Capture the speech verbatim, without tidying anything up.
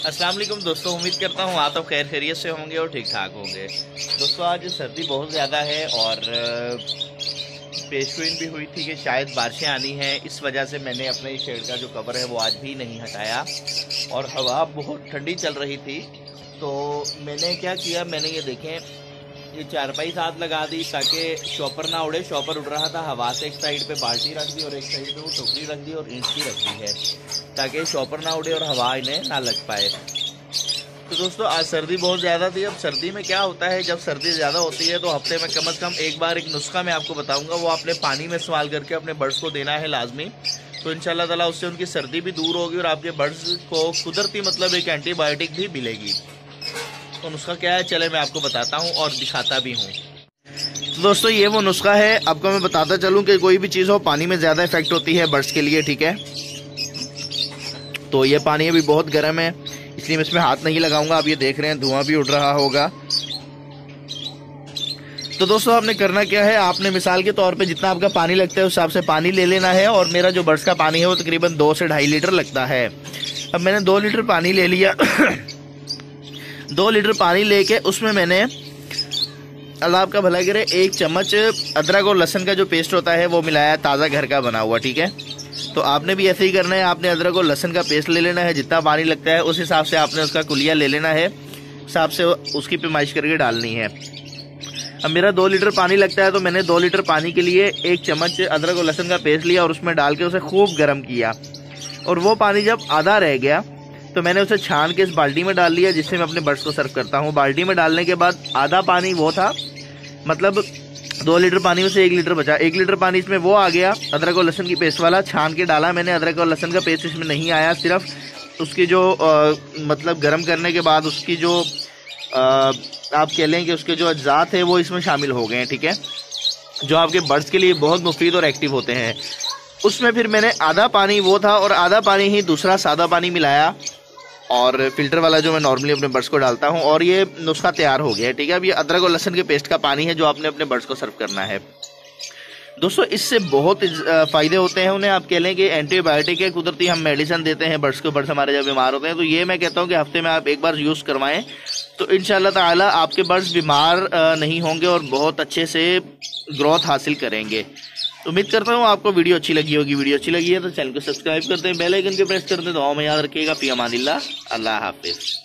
अस्सलाम वालेकुम दोस्तों, उम्मीद करता हूँ आप तो खैर खैरियत से होंगे और ठीक ठाक होंगे। दोस्तों आज सर्दी बहुत ज़्यादा है और पेशगोई भी हुई थी कि शायद बारिशें आनी हैं। इस वजह से मैंने अपने शेड का जो कवर है वो आज भी नहीं हटाया और हवा बहुत ठंडी चल रही थी। तो मैंने क्या किया, मैंने ये देखें ये चारपाई साथ लगा दी ताकि शॉपर ना उड़े। शॉपर उड़ रहा था हवा से, एक साइड पे बाल्टी रख दी और एक साइड पे वो टोकरी रख दी और ईंट की रख दी है ताकि शॉपर ना उड़े और हवा इन्हें ना लग पाए। तो दोस्तों आज सर्दी बहुत ज़्यादा थी। अब सर्दी में क्या होता है, जब सर्दी ज़्यादा होती है तो हफ्ते में कम अज़ कम एक बार एक नुस्खा मैं आपको बताऊंगा, वो आपने पानी में इस्तेमाल करके अपने बर्ड्स को देना है लाजमी। तो इंशाल्लाह ताला उससे उनकी सर्दी भी दूर होगी और आपके बर्ड्स को कुदरती मतलब एक एंटीबायोटिक भी मिलेगी। तो नुस्खा क्या है चले मैं आपको बताता हूँ और दिखाता भी हूँ। तो दोस्तों ये वो नुस्खा है, आपको मैं बताता चलूँ कि कोई भी चीज़ हो पानी में ज़्यादा इफेक्ट होती है बर्ड्स के लिए, ठीक है। तो ये पानी अभी बहुत गर्म है इसलिए मैं इसमें हाथ नहीं लगाऊंगा। आप ये देख रहे हैं धुआं भी उड़ रहा होगा। तो दोस्तों आपने करना क्या है, आपने मिसाल के तौर पे जितना आपका पानी लगता है उस हिसाब से पानी ले लेना है। और मेरा जो बर्ड्स का पानी है वो तकरीबन दो से ढाई लीटर लगता है। अब मैंने दो लीटर पानी ले लिया दो लीटर पानी लेके उसमें मैंने, अल्लाह आपका भला करे, एक चम्मच अदरक और लहसुन का जो पेस्ट होता है वो मिलाया, ताज़ा घर का बना हुआ, ठीक है। तो आपने भी ऐसे ही करना है, आपने अदरक और लहसुन का पेस्ट ले लेना है। जितना पानी लगता है उस हिसाब से आपने उसका कुलिया ले लेना है, हिसाब से उसकी पैमाइश करके डालनी है। अब मेरा दो लीटर पानी लगता है तो मैंने दो लीटर पानी के लिए एक चम्मच अदरक और लहसुन का पेस्ट लिया और उसमें डाल के उसे खूब गर्म किया। और वो पानी जब आधा रह गया तो मैंने उसे छान के इस बाल्टी में डाल लिया जिससे मैं अपने बर्ड्स को सर्व करता हूँ। बाल्टी में डालने के बाद आधा पानी वो था, मतलब दो लीटर पानी में से एक लीटर बचा। एक लीटर पानी इसमें वो आ गया अदरक और लहसुन की पेस्ट वाला, छान के डाला मैंने। अदरक और लहसुन का पेस्ट इसमें नहीं आया, सिर्फ उसकी जो आ, मतलब गर्म करने के बाद उसकी जो आ, आप कह लें कि उसके जो अज्जात है वो इसमें शामिल हो गए हैं, ठीक है, जो आपके बर्ड्स के लिए बहुत मुफीद और एक्टिव होते हैं। उसमें फिर मैंने आधा पानी वो था और आधा पानी ही दूसरा सादा पानी मिलाया और फिल्टर वाला जो मैं नॉर्मली अपने बर्ड्स को डालता हूँ, और ये नुस्खा तैयार हो गया है, ठीक है। अब ये अदरक और लहसुन के पेस्ट का पानी है जो आपने अपने बर्ड्स को सर्व करना है। दोस्तों इससे बहुत फ़ायदे होते हैं उन्हें, आप कह लें कि एंटीबायोटिक है, कुदरती हम मेडिसिन देते हैं बर्ड्स को। बर्ड्स हमारे जब बीमार होते हैं तो ये मैं कहता हूँ कि हफ्ते में आप एक बार यूज़ करवाएं तो इंशाल्लाह ताला आपके बर्ड्स बीमार नहीं होंगे और बहुत अच्छे से ग्रोथ हासिल करेंगे। उम्मीद करता हूँ आपको वीडियो अच्छी लगी होगी। वीडियो अच्छी लगी है तो चैनल को सब्सक्राइब करते हैं, बेल आइकन के प्रेस करते हैं। दुआ में याद रखिएगा। फी अमानिल्लाह, अल्लाह हाफिज़।